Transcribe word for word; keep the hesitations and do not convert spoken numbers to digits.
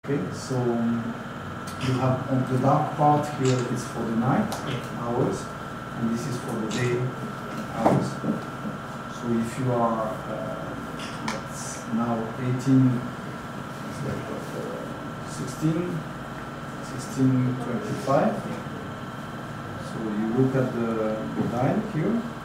Okay, so um, you have on the dark part here is for the night hours, and this is for the day hours. So if you are uh, that's now eighteen, it's like what, uh, sixteen, sixteen twenty-five. So you look at the, the dial here.